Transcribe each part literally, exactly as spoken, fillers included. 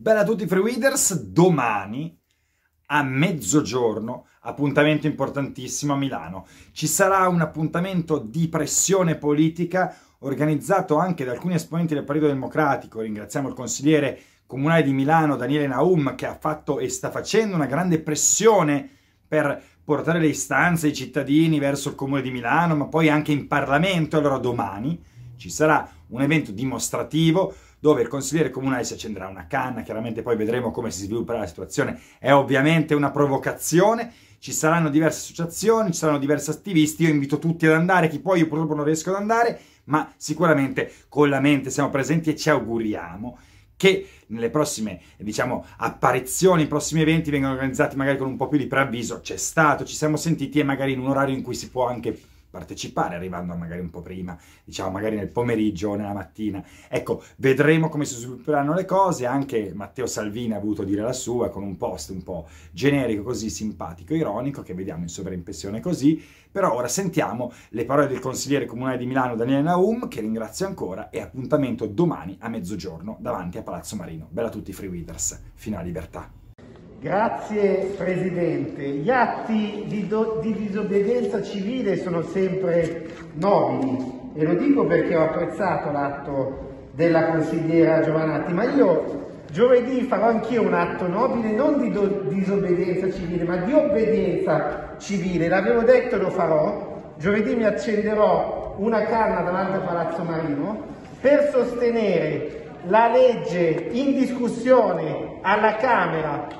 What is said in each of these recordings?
Bella a tutti Free Readers, domani a mezzogiorno, appuntamento importantissimo a Milano. Ci sarà un appuntamento di pressione politica organizzato anche da alcuni esponenti del Partito Democratico. Ringraziamo il consigliere comunale di Milano, Daniele Naum, che ha fatto e sta facendo una grande pressione per portare le istanze dei cittadini verso il Comune di Milano, ma poi anche in Parlamento. Allora domani ci sarà un evento dimostrativo dove il consigliere comunale si accenderà una canna, chiaramente poi vedremo come si svilupperà la situazione, è ovviamente una provocazione, ci saranno diverse associazioni, ci saranno diversi attivisti, io invito tutti ad andare, chi poi io purtroppo non riesco ad andare, ma sicuramente con la mente siamo presenti e ci auguriamo che nelle prossime, diciamo, apparizioni, i prossimi eventi vengano organizzati magari con un po' più di preavviso. C'è stato, ci siamo sentiti e magari in un orario in cui si può anche partecipare, arrivando magari un po' prima, diciamo magari nel pomeriggio o nella mattina. Ecco, vedremo come si svilupperanno le cose. Anche Matteo Salvini ha voluto dire la sua con un post un po' generico, così simpatico, ironico, che vediamo in sovraimpressione così. Però ora sentiamo le parole del consigliere comunale di Milano Daniele Naum, che ringrazio ancora, e appuntamento domani a mezzogiorno davanti a Palazzo Marino. Bella a tutti Free Readers, fino alla libertà. Grazie Presidente. Gli atti di, di disobbedienza civile sono sempre nobili e lo dico perché ho apprezzato l'atto della consigliera Giovanatti, ma io giovedì farò anch'io un atto nobile, non di do, disobbedienza civile, ma di obbedienza civile. L'avevo detto e lo farò. Giovedì mi accenderò una canna davanti a Palazzo Marino per sostenere la legge in discussione alla Camera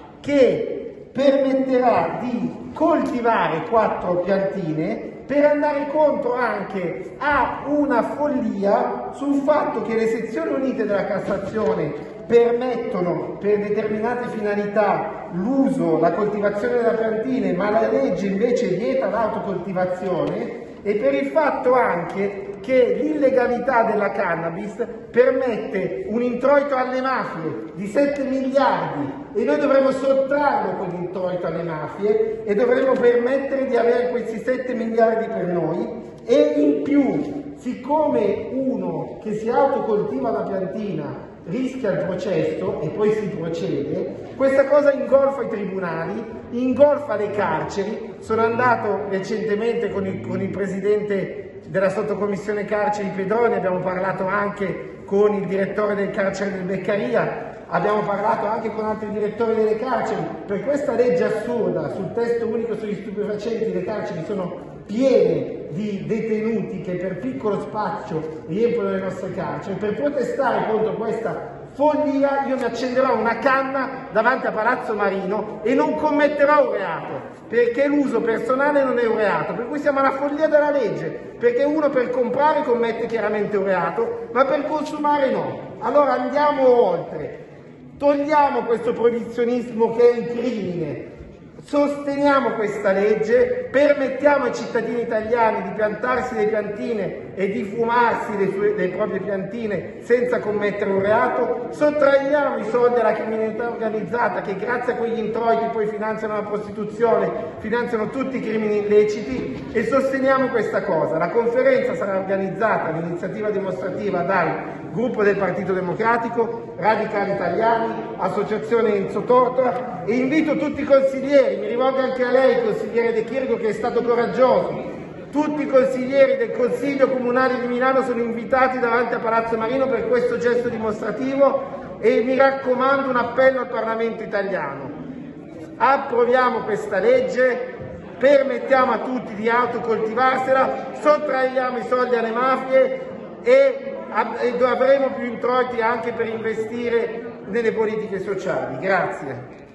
che permetterà di coltivare quattro piantine per andare contro anche a una follia sul fatto che le sezioni unite della Cassazione permettono per determinate finalità l'uso, la coltivazione delle piantine, ma la legge invece vieta l'autocoltivazione, e per il fatto anche che l'illegalità della cannabis permette un introito alle mafie di sette miliardi e noi dovremo sottrarlo quell'introito alle mafie e dovremo permettere di avere questi sette miliardi per noi. E in più, siccome uno che si autocoltiva la piantina rischia il processo e poi si procede, questa cosa ingolfa i tribunali, ingolfa le carceri. Sono andato recentemente con il, con il presidente della sottocommissione carceri Pedroni, abbiamo parlato anche con il direttore del carcere del Beccaria, abbiamo parlato anche con altri direttori delle carceri. Per questa legge assurda sul testo unico sugli stupefacenti le carceri sono piene di detenuti che per piccolo spazio riempiono le nostre carceri. Per protestare contro questa follia io mi accenderò una canna davanti a Palazzo Marino e non commetterò un reato, perché l'uso personale non è un reato, per cui siamo alla follia della legge, perché uno per comprare commette chiaramente un reato, ma per consumare no. Allora andiamo oltre, togliamo questo proibizionismo che è il crimine, sosteniamo questa legge, permettiamo ai cittadini italiani di piantarsi le piantine e di fumarsi le, sue, le proprie piantine senza commettere un reato, sottraiamo i soldi alla criminalità organizzata che grazie a quegli introiti poi finanziano la prostituzione, finanziano tutti i crimini illeciti, e sosteniamo questa cosa. La conferenza sarà organizzata all'iniziativa dimostrativa dal gruppo del Partito Democratico, Radicali Italiani, Associazione Enzo Tortora, e invito tutti i consiglieri, mi rivolgo anche a lei consigliere De Chirico che è stato coraggioso, tutti i consiglieri del Consiglio Comunale di Milano sono invitati davanti a Palazzo Marino per questo gesto dimostrativo e mi raccomando un appello al Parlamento italiano: approviamo questa legge, permettiamo a tutti di autocoltivarsela, sottraiamo i soldi alle mafie e avremo più introiti anche per investire nelle politiche sociali. Grazie.